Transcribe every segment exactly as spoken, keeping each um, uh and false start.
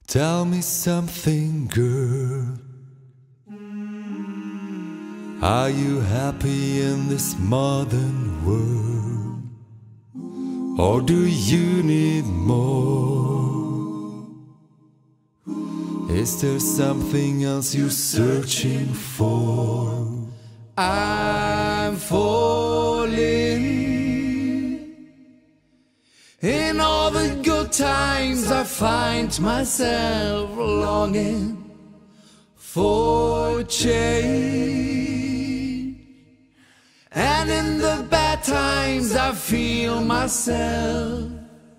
Tell me something, girl. Are you happy in this modern world? Or do you need more? Is there something else you're searching for? I'm falling. In all the good times I find myself longing for change, and in the bad times I feel myself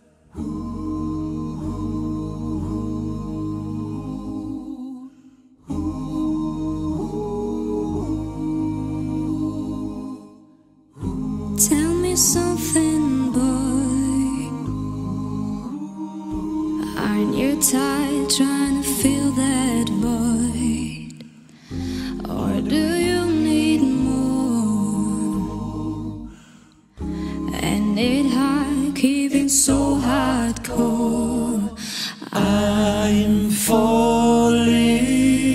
Tell me something, boy. Aren't you tired trying to fill that void? Or do you need more? And it hard, keeping so hardcore. I'm falling.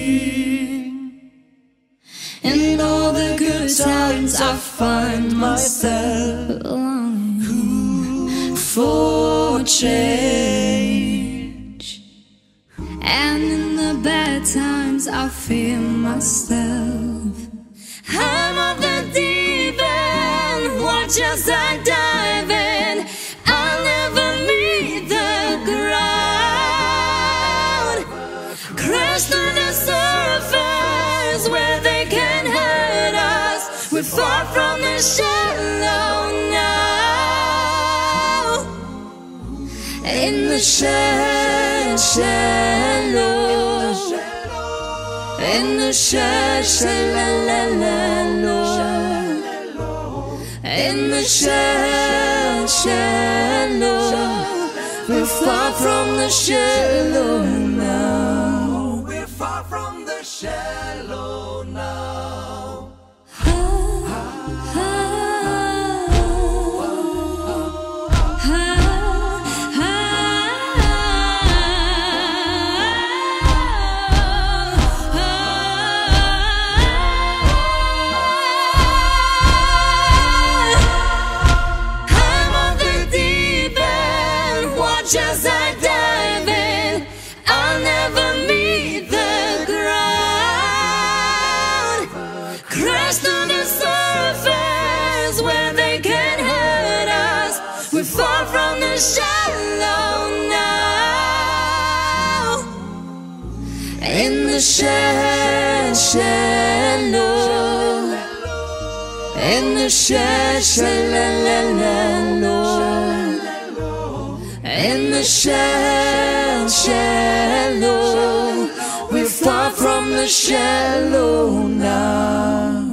In all the good times I find myself longing for change, and in the bad times I feel myself. I'm on the deep end, watch as I dive in. I'll never meet the ground, crash to the surface where they can hurt us. We're far from the shallow now, in the shallow, shallow, in the shallow, shallow, in the shallow, shallow. We're far from the shallow now. We're far from the shallow now. As I dive in, I'll never meet the ground, crash to the surface where they can hurt us. We're far from the shallow now, in the shallow, shallow, in the shallow, shallow, in the shallow, shallow. We're far from the shallow now.